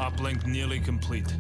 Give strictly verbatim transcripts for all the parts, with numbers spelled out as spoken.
Uplink nearly complete.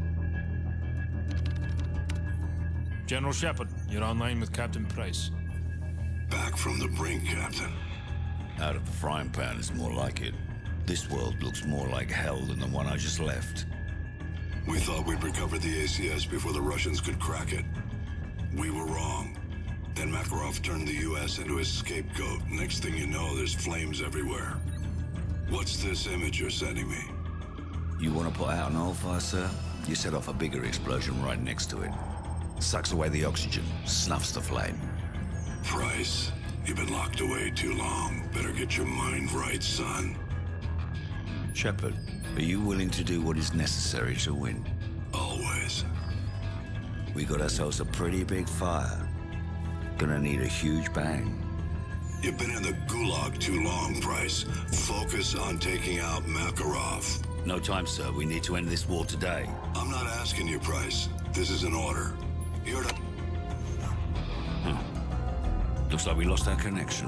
General Shepard, you're online with Captain Price. Back from the brink, Captain. Out of the frying pan is more like it. This world looks more like hell than the one I just left. We thought we'd recovered the A C S before the Russians could crack it. We were wrong. Then Makarov turned the U S into his scapegoat. Next thing you know, there's flames everywhere. What's this image you're sending me? You want to put out an oil fire, sir? You set off a bigger explosion right next to it. Sucks away the oxygen, snuffs the flame. Price, you've been locked away too long. Better get your mind right, son. Shepard, are you willing to do what is necessary to win? Always. We got ourselves a pretty big fire. Gonna need a huge bang. You've been in the gulag too long, Price. Focus on taking out Makarov. No time, sir. We need to end this war today. I'm not asking you, Price. This is an order. You're to... Huh. Looks like we lost our connection.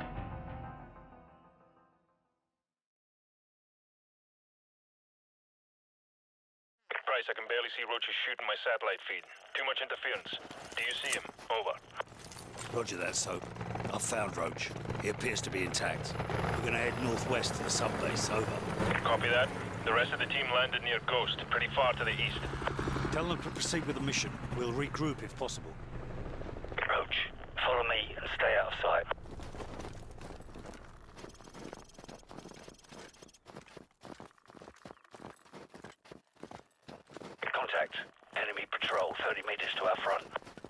Price, I can barely see Roach shooting my satellite feed. Too much interference. Do you see him? Over. Roger that, Soap. I've found Roach. He appears to be intact. We're gonna head northwest to the subbase. Over. Copy that. The rest of the team landed near Ghost, pretty far to the east. Tell them to proceed with the mission. We'll regroup if possible. Roach, follow me and stay out of sight. Contact. Enemy patrol thirty meters to our front.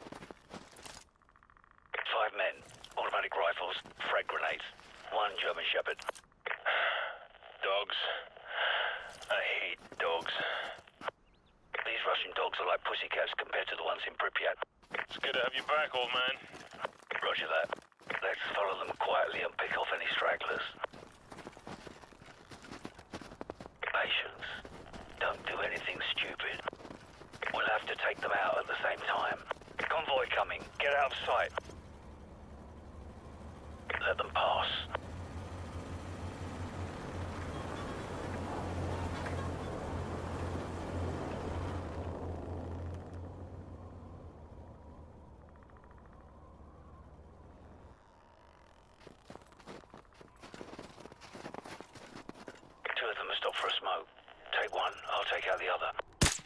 Five men, automatic rifles, frag grenades. One German Shepherd. Dogs. I hate dogs. These Russian dogs are like pussycats compared to the ones in Pripyat. It's good to have you back, old man. Roger that. Let's follow them quietly and pick off any stragglers. Patience. Don't do anything stupid. We'll have to take them out at the same time. Convoy coming. Get out of sight. Let them pass. Two of them are stopped for a smoke. Take one, I'll take out the other.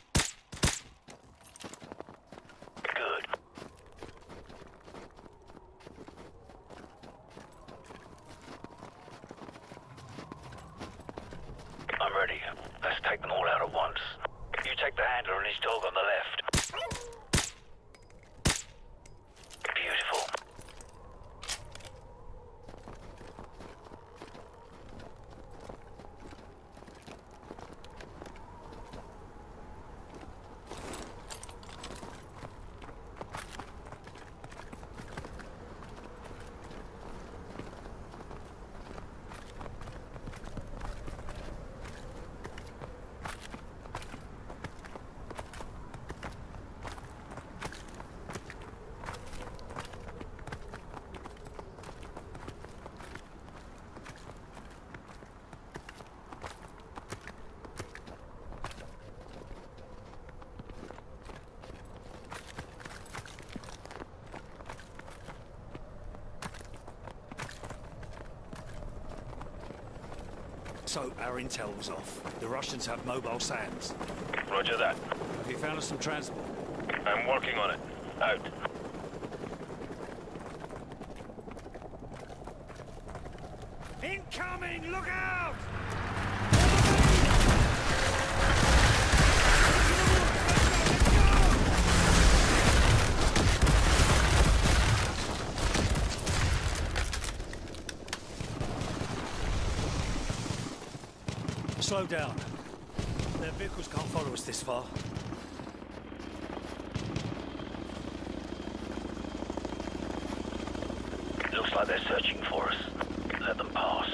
Good. I'm ready. Let's take them all out at once. You take the handler and his dog on the left. Beautiful. So, our intel was off. The Russians have mobile SAMs. Roger that. Have you found us some transport? I'm working on it. Out. Incoming! Look out! Slow down. Their vehicles can't follow us this far. Looks like they're searching for us. Let them pass.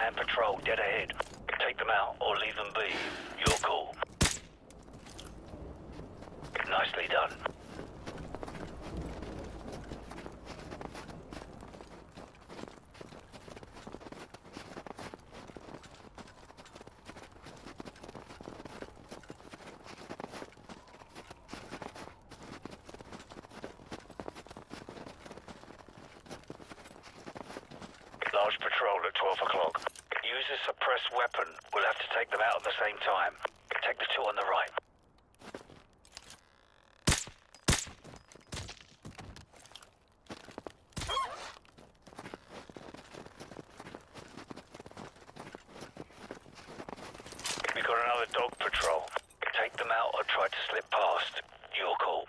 man patrol dead ahead. Take them out or leave them be. Your call. Nicely done. Large patrol at twelve o'clock. Use a suppressed weapon. We'll have to take them out at the same time. Take the two on the right. We got another dog patrol. Take them out or try to slip past. Your call.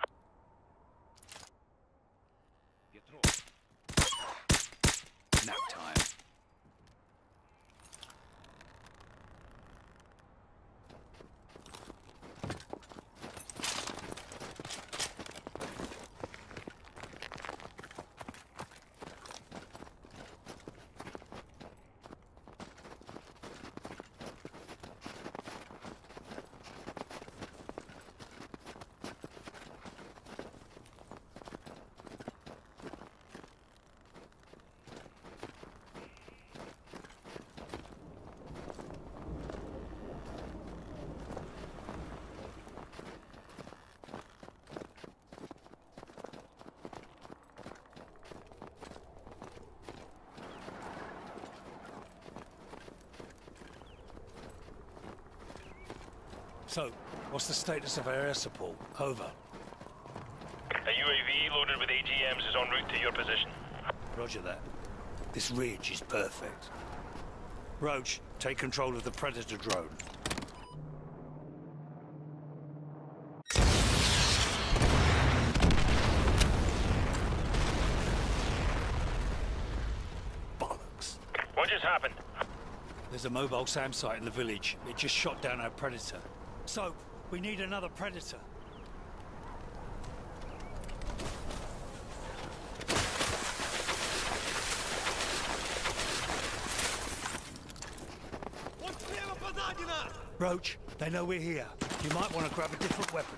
Nap time. So, what's the status of our air support? Over. A U A V loaded with A G Ms is en route to your position. Roger that. This ridge is perfect. Roach, take control of the Predator drone. Bollocks. What just happened? There's a mobile SAM site in the village. It just shot down our Predator. So, we need another Predator. Roach, they know we're here. You might want to grab a different weapon.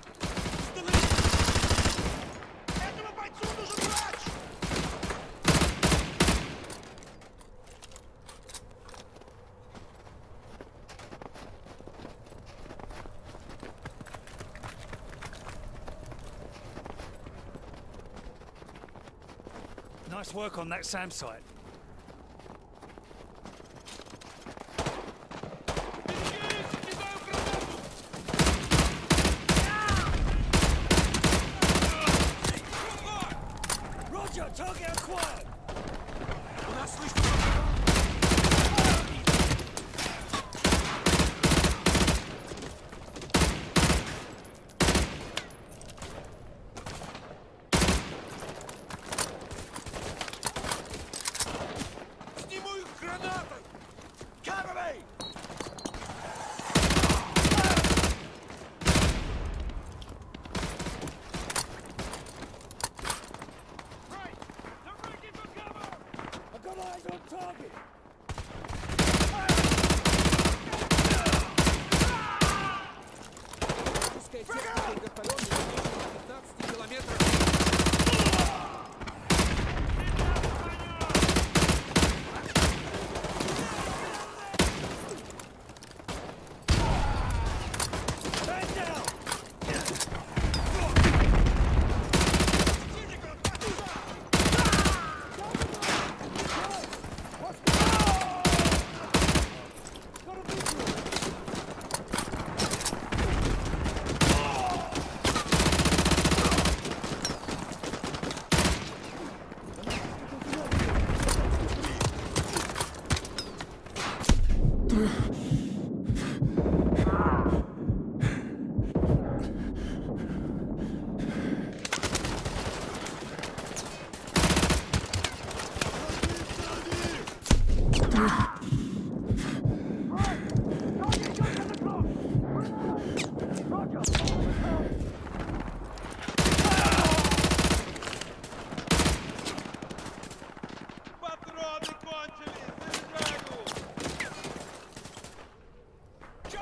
Nice work on that SAM site. Roger, target acquired.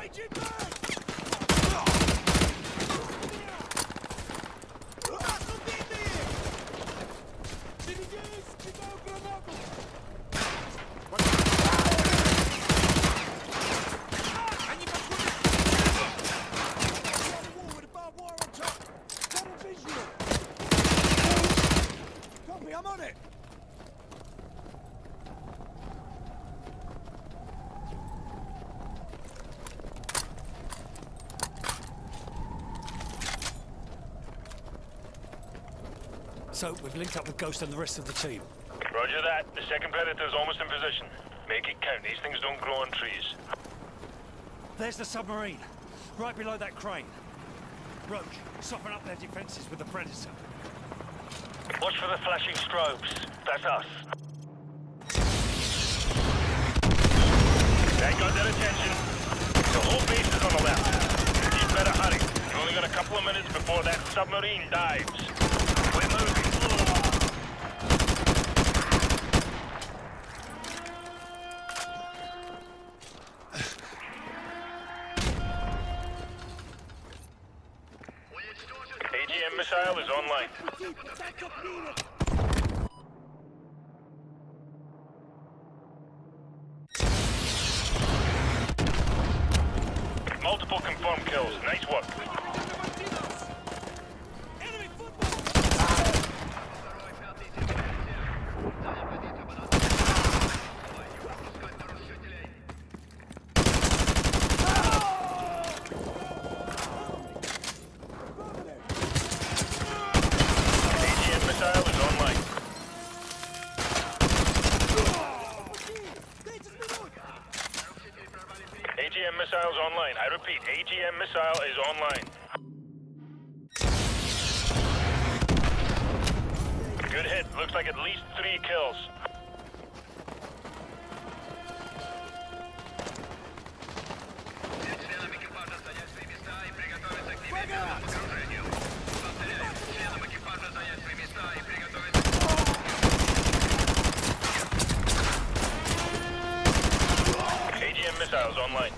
So, we've linked up with Ghost and the rest of the team. Roger that. The second Predator's almost in position. Make it count. These things don't grow on trees. There's the submarine, right below that crane. Roach, soften up their defenses with the Predator. Watch for the flashing strobes. That's us. That got their attention. The whole base is on the left. You'd better hurry. You've only got a couple of minutes before that submarine dives. We're moving. A G M missile is online. Multiple confirmed kills. Nice work. A G M missiles online. I repeat, A G M missile is online. Good hit. Looks like at least three kills. A G M missiles online.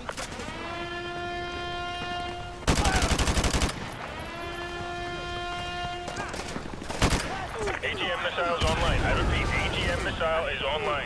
A G M missiles online. I repeat, A G M missile is online.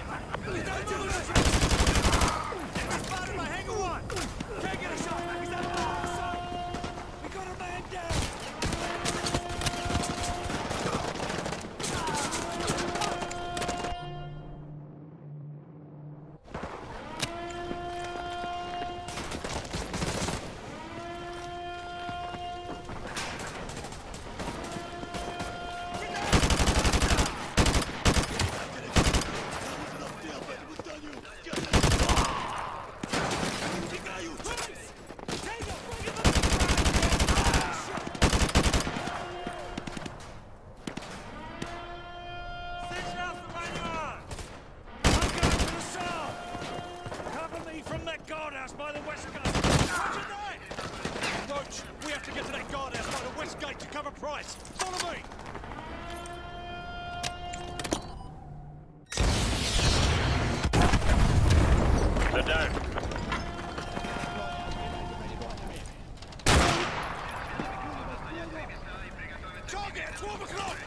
By the west gate. Roger that! Roach, we have to get to that guardhouse by the west gate to cover Price. Follow me! They're down. Target, twelve o'clock!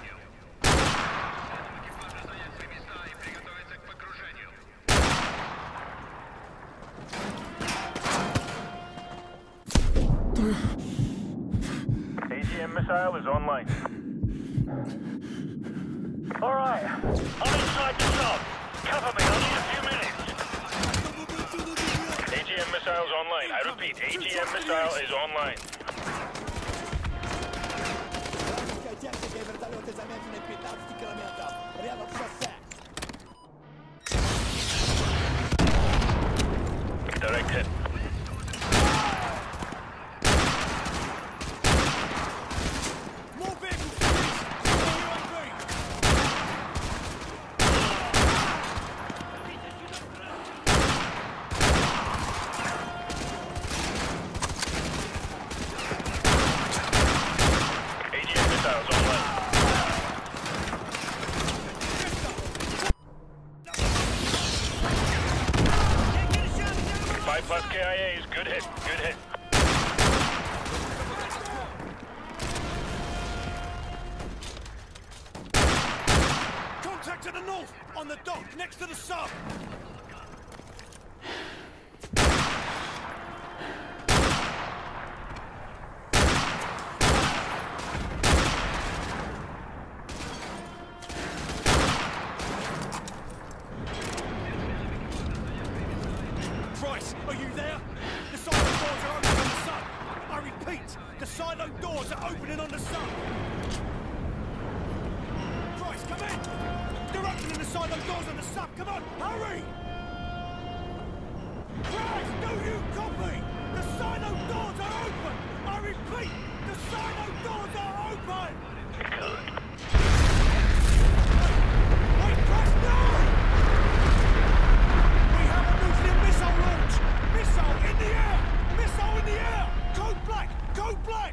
A G M missile is online. All right, I'm inside the sub. Cover me, I'll need a few minutes. A G M missiles online. I repeat, A G M missile is online. Direct hit. Five plus K I As. Good hit. Good hit. Contact to the north, on the dock, next to the sub. Price, are you there? The silo doors are open on the sub. I repeat, the silo doors are opening on the sub. Price, come in! They're opening the silo doors on the sub. Come on, hurry! Price, do you copy? The silo doors are open. I repeat, the silo doors are open. Good. Wait, Price, no! We have a nuclear missile launch. Missile in the air. Missile in the air. Code black. Code black.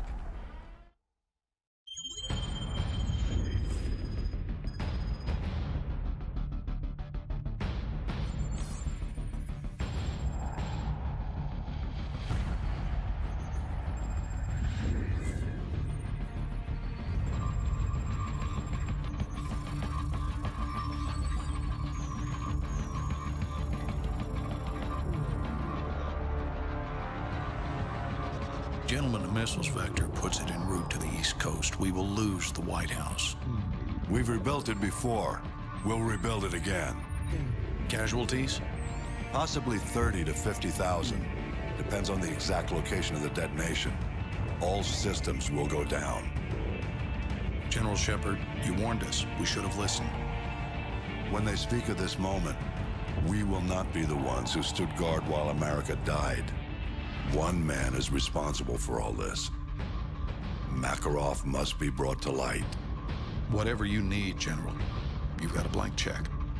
Gentlemen, the missiles vector puts it en route to the East Coast. We will lose the White House. We've rebuilt it before. We'll rebuild it again. Casualties? Possibly thirty to fifty thousand. Depends on the exact location of the detonation. All systems will go down. General Shepard, you warned us. We should have listened. When they speak of this moment, we will not be the ones who stood guard while America died. One man is responsible for all this. Makarov must be brought to light. Whatever you need, General. You've got a blank check.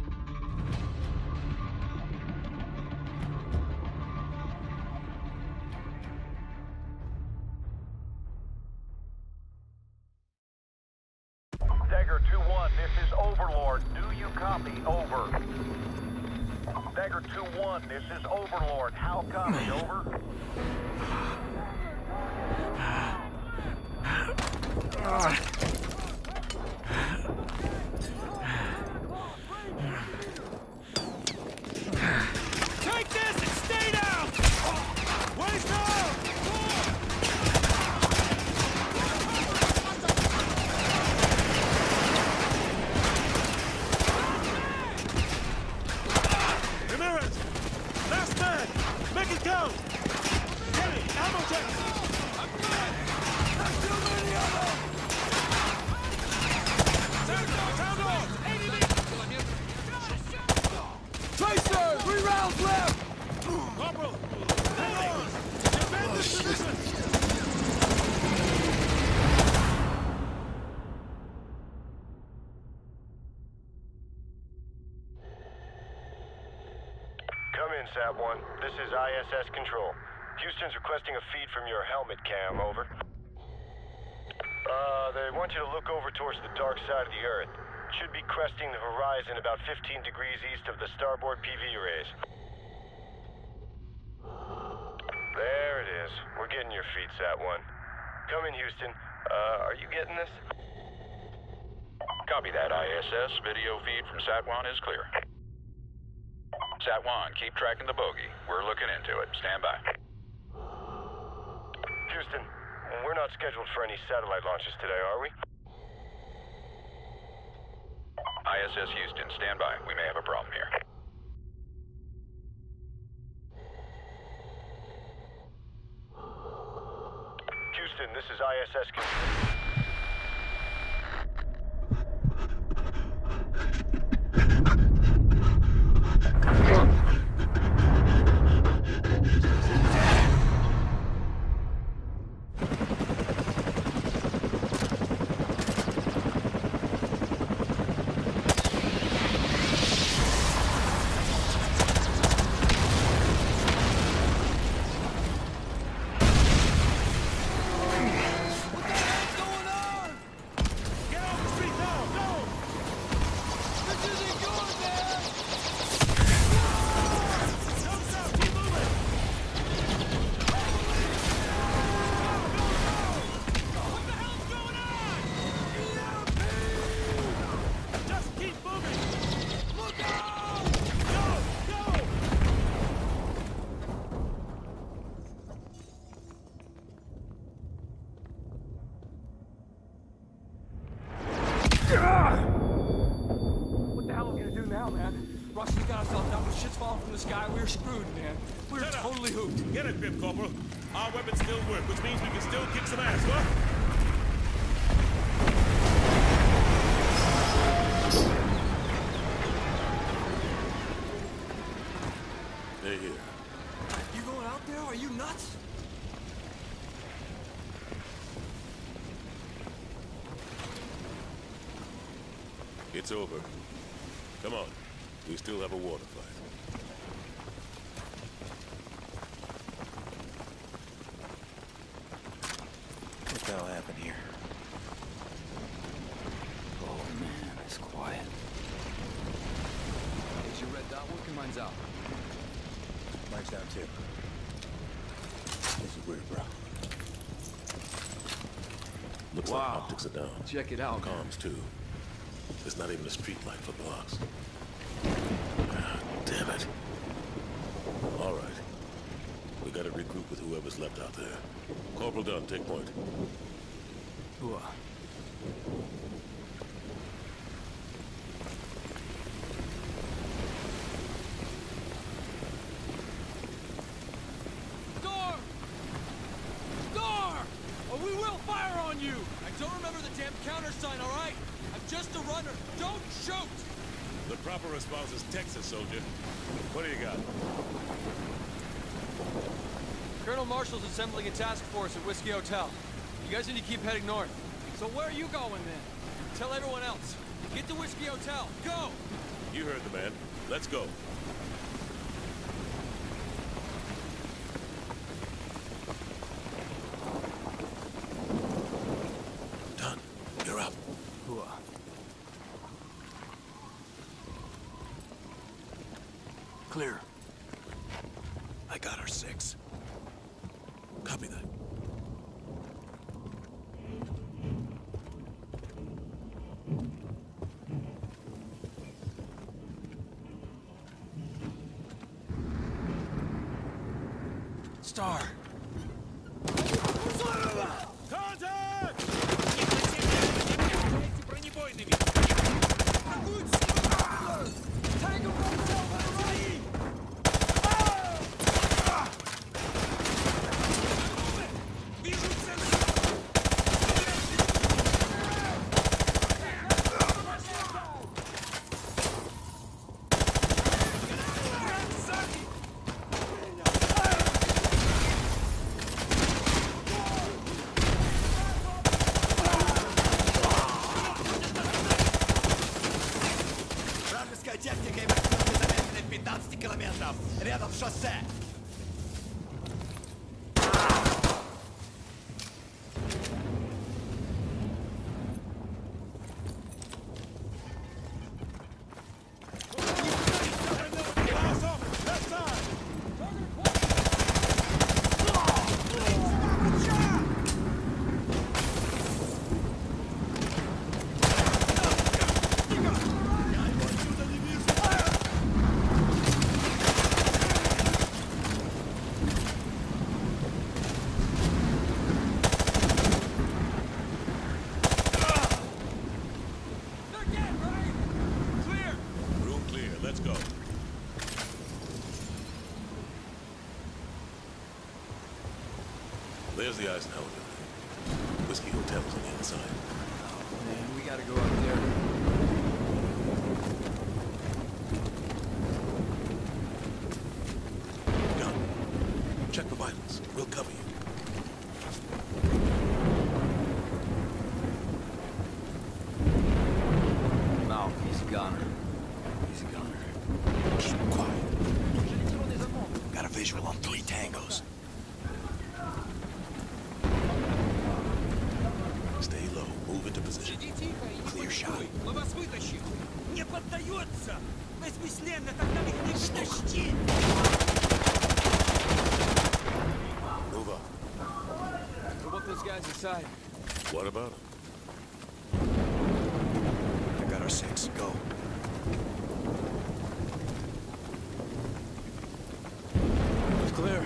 Dagger two one, this is Overlord. Do you copy? Over. Dagger two one, this is Overlord. How copy? Over. Take this and stay down! Wait down! Ramirez! Last man! Make it count! Kenny, ammo check! There's too many of them! Turn down, turn down! Tracer! Three rounds left! Corporal! Hang on! Defend this position! Come in, Sat one. This is I S S Control. Houston's requesting a feed from your helmet cam, over. Uh, they want you to look over towards the dark side of the Earth. Should be cresting the horizon about fifteen degrees east of the starboard P V arrays. There it is. We're getting your feed, Sat one. Come in, Houston. Uh, are you getting this? Copy that, I S S. Video feed from Sat one is clear. Sat one, keep tracking the bogey. We're looking into it. Stand by. Houston, we're not scheduled for any satellite launches today, are we? I S S Houston, stand by. We may have a problem here. Houston, this is I S S Control. What the hell's going We're screwed, man. We're Shut up. totally hooped. Get a grip, Corporal. Our weapons still work, which means we can still kick some ass, what? They're here. You going out there? Are you nuts? It's over. Come on. We still have a water fight. What the hell happened here? Oh man, it's quiet. Is your red dot working? Mine's out. Mine's down too. This is weird, bro. Looks Wow. like optics are down. Check it out, man. Comms too. There's not even a street light for blocks. Ah, damn it. All right. We gotta regroup with whoever's left out there. Corporal Dunn, take point. Ooh. Door! Door! Or we will fire on you! I don't remember the damn countersign, all right? I'm just a runner. Don't shoot! The proper response is Texas, soldier. What do you got? Colonel Marshall's assembling a task force at Whiskey Hotel. You guys need to keep heading north. So where are you going then? Tell everyone else. Get to Whiskey Hotel. Go! You heard the man. Let's go. Done. You're up. Ooh. Clear. I got our six. Copy that. Star. Contact! Вражеская техника и машины замедлены в пятнадцати километров. Рядом с шоссе. Room clear. Let's go. There's the Eisenhower building. Whiskey Hotel's on the inside. Man, we gotta go up there. Gun. Check the vitals. We'll cover you. No, he's a gunner. He's a gunner. Keep quiet. Got a visual on three tangos. Stay low. Move into position. Clear shot. Мы вас вытащим! Не поддается! Бессмысленно, так нам их не вытащить! Move up. What about those guys inside? What about him? I got our six. Go. It's clear.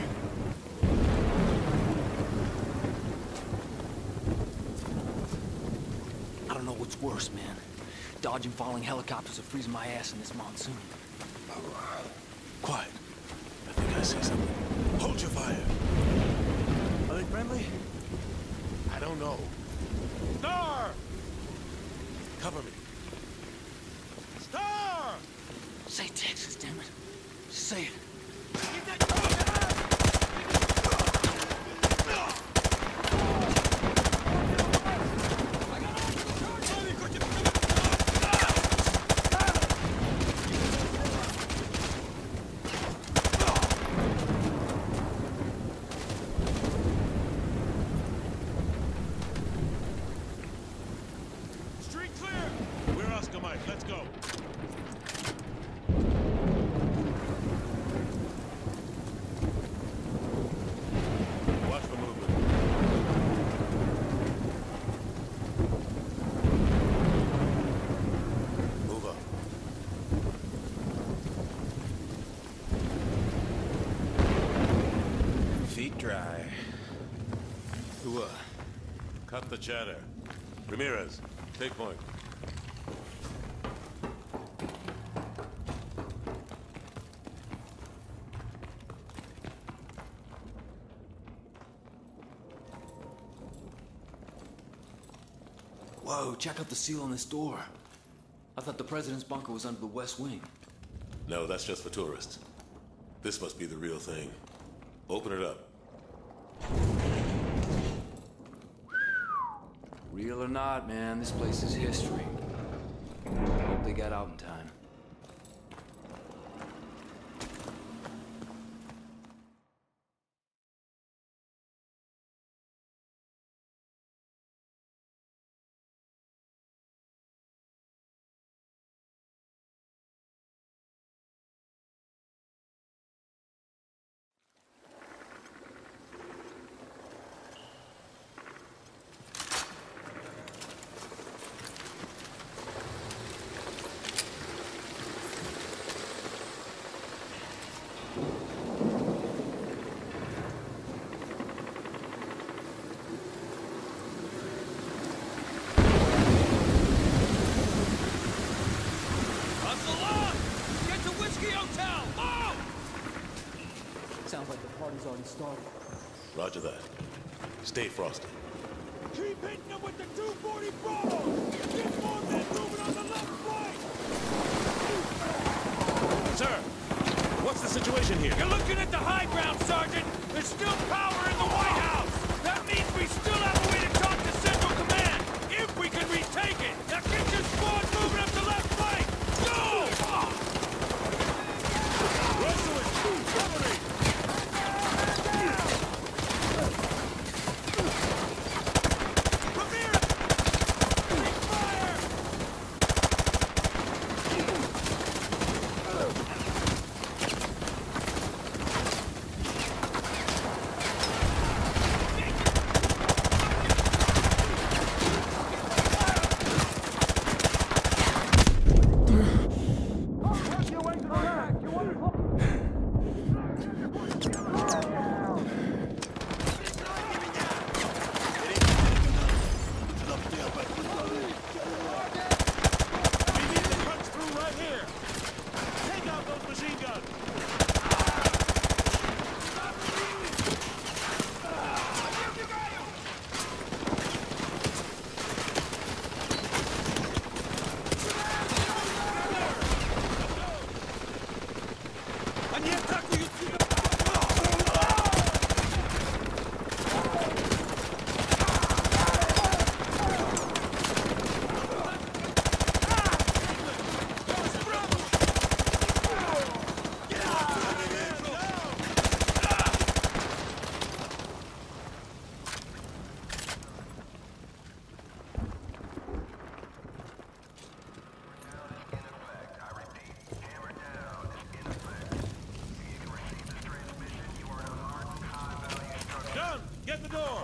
I don't know what's worse, man. Dodging falling helicopters or freezing my ass in this monsoon. Quiet. I see something. Hold your fire. Are they friendly? I don't know. Star! Cover me. Star! Say Texas, damn it. Say it. Get that dog out! Street clear! We're Oscar Mike. Let's go. Watch for movement. Move up. Feet dry. Who, uh? Cut the chatter. Ramirez, take point. Whoa, check out the seal on this door. I thought the president's bunker was under the west wing. No, that's just for tourists. This must be the real thing. Open it up. Real or not, man, this place is history. Hope they got out in time. Sounds like the party's already started. Roger that. Stay frosty. Keep hitting them with the two forty Bravo! Get more men moving on the left flank! Sir, what's the situation here? You're looking at the high ground, Sergeant! There's still power in the White House! That means we still have a way to talk to Central Command, if we can retake it! Now get your squad moving up the left flank! Go! Russell, cover me! Get the door!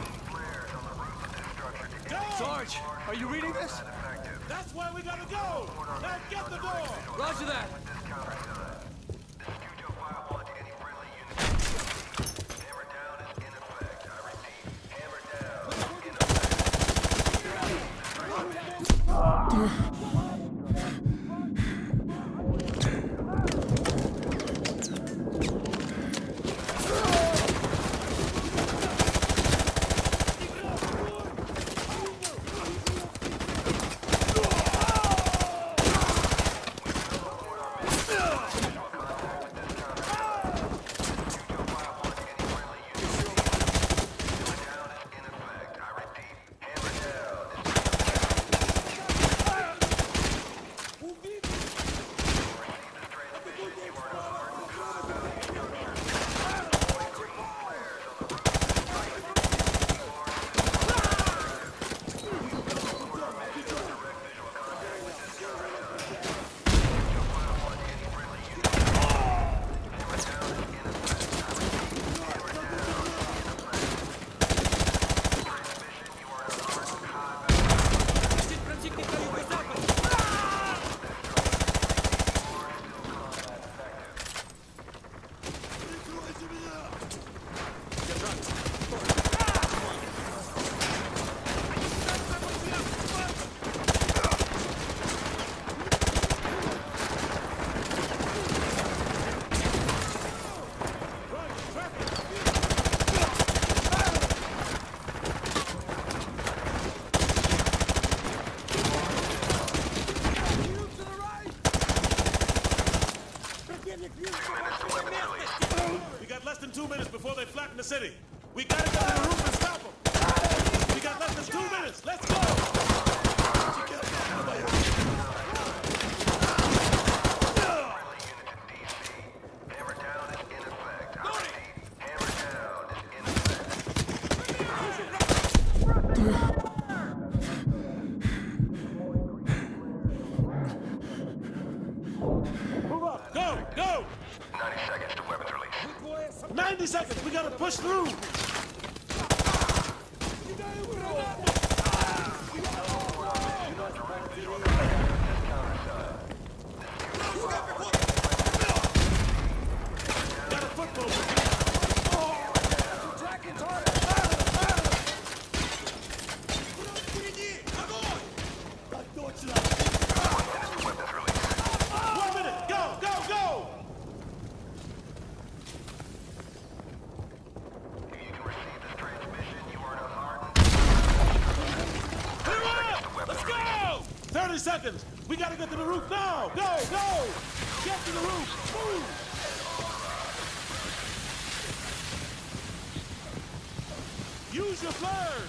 Sarge, are you reading this? That's why we gotta go! Now get the door! Roger that! than two minutes before they flatten the city. We gotta get to the roof and stop them. We got less than two minutes. Let's go! Move up! Go! Go! ninety seconds to weapons release. ninety seconds! We gotta push through! Got a football! One minute! Go! Go! Go! Let's go! thirty seconds! We gotta get to the roof now! Go! Go! Get to the roof! Move! Use your flares!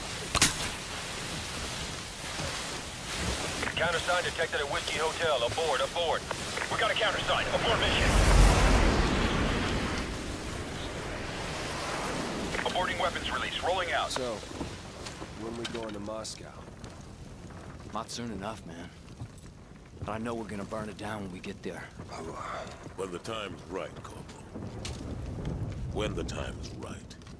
Countersign detected at Whiskey Hotel. Aboard, aboard. We got a countersign. Abort mission. Aborting weapons release. Rolling out. So, when we going to Moscow? Not soon enough, man. But I know we're gonna burn it down when we get there. When the time's right, Corporal. When the time is right.